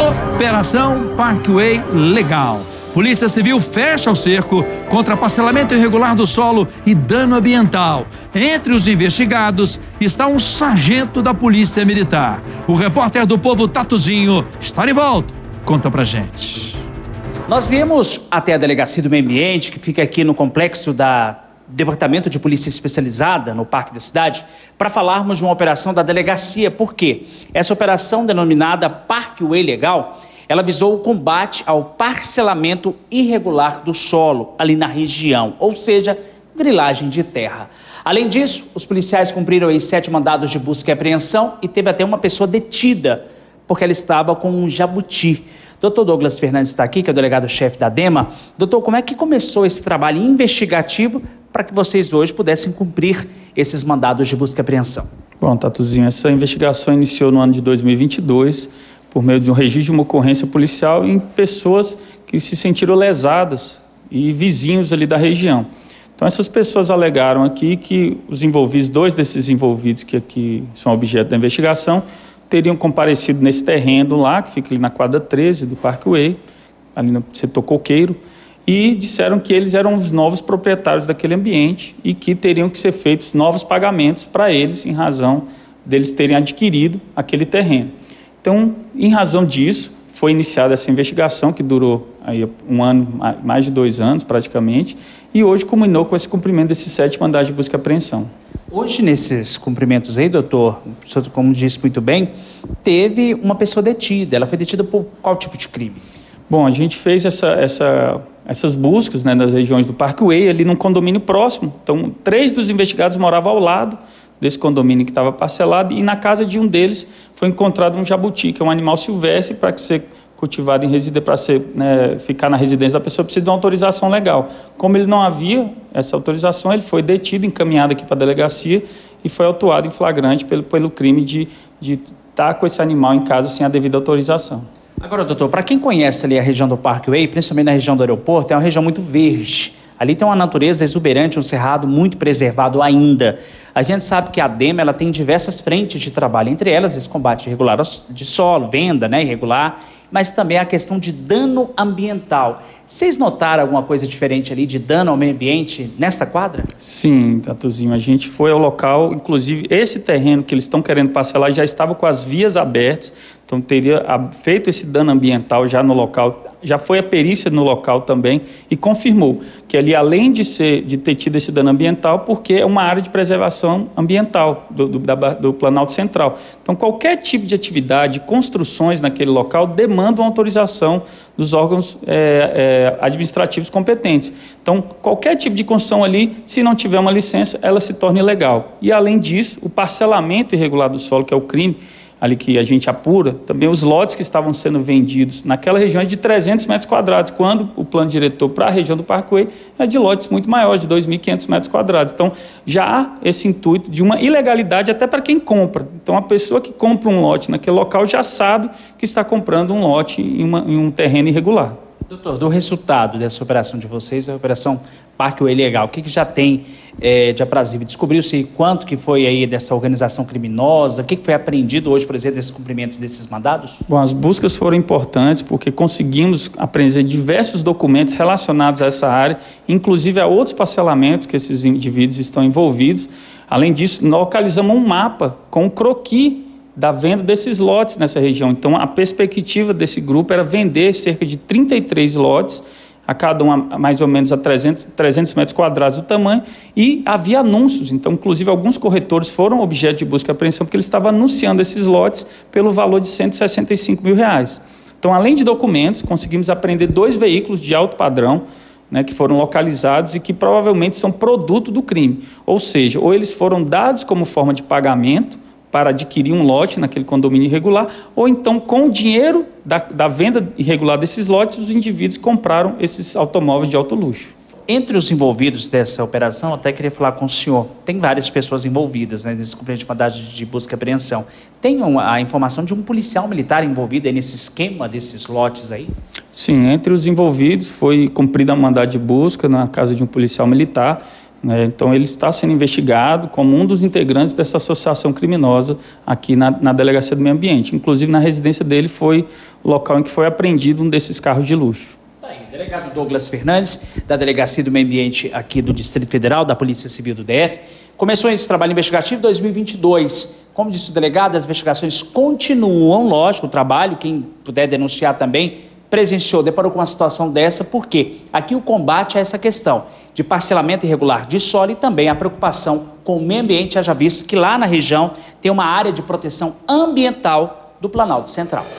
Operação Parkway Legal. Polícia Civil fecha o cerco contra parcelamento irregular do solo e dano ambiental. Entre os investigados está um sargento da Polícia Militar. O repórter do Povo, Tatuzinho, está de volta. Conta pra gente. Nós viemos até a Delegacia do Meio Ambiente, que fica aqui no complexo da Departamento de Polícia Especializada, no Parque da Cidade, para falarmos de uma operação da delegacia. Por quê? Essa operação, denominada Parkway Legal, ela visou o combate ao parcelamento irregular do solo ali na região, ou seja, grilagem de terra. Além disso, os policiais cumpriram aí 7 mandados de busca e apreensão e teve até uma pessoa detida porque ela estava com um jabuti. Doutor Douglas Fernandes está aqui, que é o delegado-chefe da DEMA. Doutor, como é que começou esse trabalho investigativo para que vocês hoje pudessem cumprir esses mandados de busca e apreensão? Bom, Tatuzinho, essa investigação iniciou no ano de 2022, por meio de um registro de uma ocorrência policial em pessoas que se sentiram lesadas e vizinhos ali da região. Então, essas pessoas alegaram aqui que os envolvidos, 2 desses envolvidos que aqui são objeto da investigação, teriam comparecido nesse terreno lá, que fica ali na quadra 13 do Parkway, ali no setor coqueiro, e disseram que eles eram os novos proprietários daquele ambiente e que teriam que ser feitos novos pagamentos para eles, em razão deles terem adquirido aquele terreno. Então, em razão disso, foi iniciada essa investigação, que durou aí um ano, mais de 2 anos praticamente, e hoje culminou com esse cumprimento desses 7 mandados de busca e apreensão. Hoje, nesses cumprimentos aí, doutor, o senhor, como disse muito bem, teve uma pessoa detida. Ela foi detida por qual tipo de crime? Bom, a gente fez essas buscas, né, nas regiões do Parkway, ali num condomínio próximo. Então, 3 dos investigados moravam ao lado desse condomínio que estava parcelado, e na casa de um deles foi encontrado um jabuti, que é um animal silvestre, para ser cultivado em residência, para ficar na residência da pessoa, precisa de uma autorização legal. Como ele não havia essa autorização, ele foi detido, encaminhado aqui para a delegacia e foi autuado em flagrante pelo crime de estar com esse animal em casa sem a devida autorização. Agora, doutor, para quem conhece ali a região do Parkway, principalmente na região do aeroporto, é uma região muito verde. Ali tem uma natureza exuberante, um cerrado muito preservado ainda. A gente sabe que a DEMA ela tem diversas frentes de trabalho, entre elas esse combate irregular de solo, venda, né, irregular, mas também a questão de dano ambiental. Vocês notaram alguma coisa diferente ali de dano ao meio ambiente nesta quadra? Sim, Tatuzinho, a gente foi ao local, inclusive esse terreno que eles estão querendo parcelar já estava com as vias abertas, então teria feito esse dano ambiental já no local, já foi a perícia no local também e confirmou que ali, além de ter tido esse dano ambiental, porque é uma área de preservação ambiental do Planalto Central. Então, qualquer tipo de atividade, construções naquele local demandam autorização dos órgãos administrativos competentes. Então, qualquer tipo de construção ali, se não tiver uma licença, ela se torna ilegal. E, além disso, o parcelamento irregular do solo, que é o crime, ali que a gente apura, também os lotes que estavam sendo vendidos naquela região é de 300 metros quadrados, quando o plano diretor para a região do Parkway é de lotes muito maiores, de 2.500 metros quadrados. Então, já há esse intuito de uma ilegalidade até para quem compra. Então, a pessoa que compra um lote naquele local já sabe que está comprando um lote em um terreno irregular. Doutor, do resultado dessa operação de vocês, a operação Parkway Legal, o que já tem de aprazível? Descobriu-se quanto que foi aí dessa organização criminosa? O que foi apreendido hoje, por exemplo, desse cumprimento desses mandados? Bom, as buscas foram importantes porque conseguimos apreender diversos documentos relacionados a essa área, inclusive a outros parcelamentos que esses indivíduos estão envolvidos. Além disso, localizamos um mapa com um croquis da venda desses lotes nessa região. Então, a perspectiva desse grupo era vender cerca de 33 lotes, a cada um mais ou menos a 300 metros quadrados o tamanho, e havia anúncios. Então, inclusive, alguns corretores foram objeto de busca e apreensão porque eles estavam anunciando esses lotes pelo valor de R$165 mil. Então, além de documentos, conseguimos apreender 2 veículos de alto padrão, né, que foram localizados e que provavelmente são produto do crime. Ou seja, ou eles foram dados como forma de pagamento para adquirir um lote naquele condomínio irregular, ou então, com o dinheiro da venda irregular desses lotes, os indivíduos compraram esses automóveis de alto luxo. Entre os envolvidos dessa operação, eu até queria falar com o senhor, tem várias pessoas envolvidas, né, nesse cumprimento de mandado de busca e apreensão. Tem a informação de um policial militar envolvido aí nesse esquema desses lotes aí? Sim, entre os envolvidos foi cumprida a mandado de busca na casa de um policial militar, né? Então ele está sendo investigado como um dos integrantes dessa associação criminosa aqui na Delegacia do Meio Ambiente. Inclusive na residência dele foi o local em que foi apreendido um desses carros de luxo. Delegado Douglas Fernandes, da Delegacia do Meio Ambiente aqui do Distrito Federal, da Polícia Civil do DF, começou esse trabalho investigativo em 2022. Como disse o delegado, as investigações continuam, lógico, o trabalho, quem puder denunciar também, presenciou, deparou com uma situação dessa, porque aqui o combate a essa questão de parcelamento irregular de solo e também a preocupação com o meio ambiente, haja visto que lá na região tem uma área de proteção ambiental do Planalto Central.